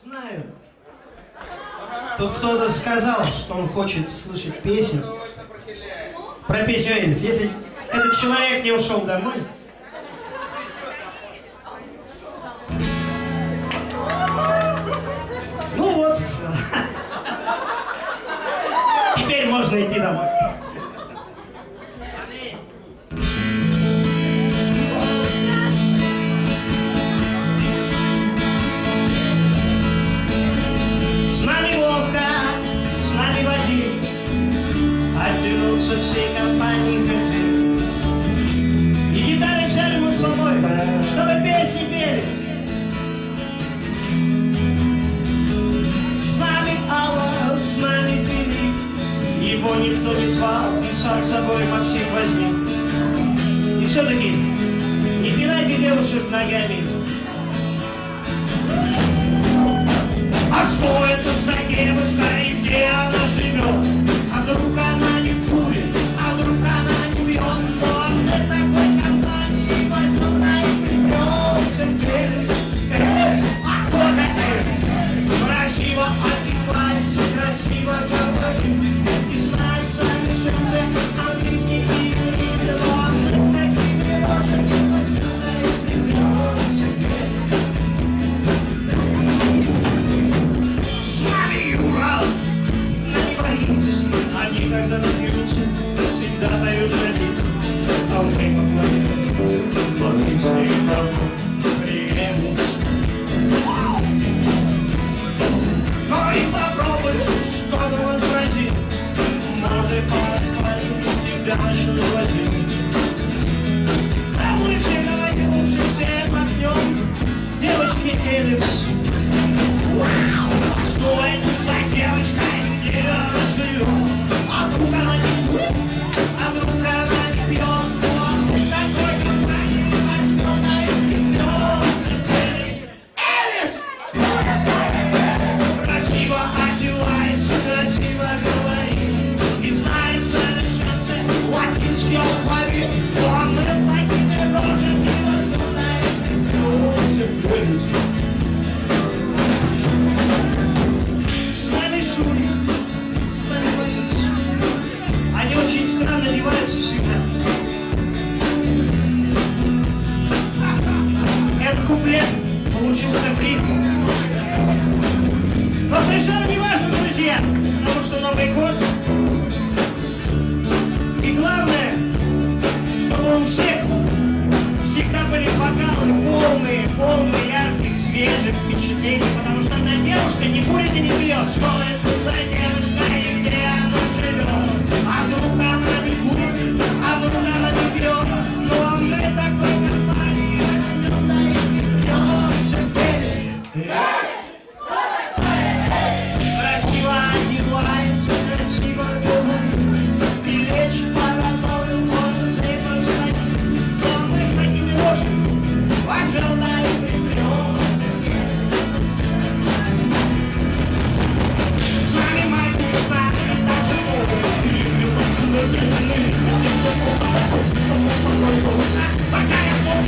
Знаю. Тут кто-то сказал, что он хочет слышать песню. Про песню Эльвис. Если этот человек не ушел домой... Ну вот, все. Теперь можно идти домой. Оттянуться всей компанией хотим. И гитары взяли мы с собой, чтобы песни пели. С нами Алла, с нами Филипп. Его никто не звал, и сам с собой Максим возник. И все-таки не пинайте девушек ногами. А что это за девушка и где она живет? А вдруг она не курит, а вдруг она не пьет? Но мы такой компании возьмем на и припремся. Эльвис, а кто это? Красиво одевайся, красиво говори. И знаешь, замешался английский и юридический. Но мы такими рожами возьмем на и припремся. С нами Урал, с нами Борис. Они, когда напьются, всегда дают забить. А мы поклоним, поклонимся и давно приемлем. Но и попробуй что-то возразить. Моды по асфальту тебя начнут водить. А мы все давайте лучше все махнем. Девочки Эльвис. Что это за девочка, где она живет? А вдруг она не пьет, а вдруг она не пьет? Но мы такой компании возьмем на и припремся. Эльвис! Красиво одевайся, красиво говори. И знаешь, совершенстве латинский алфавит. Но мы с такими рожами возьмем на и припремся. Они очень странно одеваются всегда. Этот куплет получился в рифму. Но совершенно не важно, друзья, потому что Новый год. И главное, чтобы у всех всегда были бокалы полные ярких, свежих впечатлений, потому что одна девушка не курит и не пьет. Что это за девушка и где она живет? А вдруг она не курит, а вдруг она не пьет? Но мы такой компании возьмем на и припремся. Красиво одевайся, красиво говори. И речь парадовым можно с ней посадить. Но мы с такими рожами возьмем на и припремся. С нами мать, с нами даже пока я позже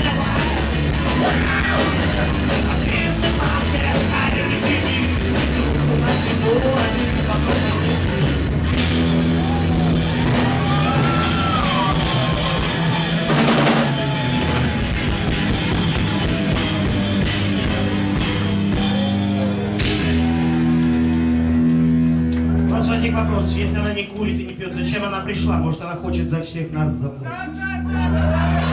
у вас возник вопрос, если она не курит и не пьет, зачем она пришла? Может, она хочет за всех нас заплатить?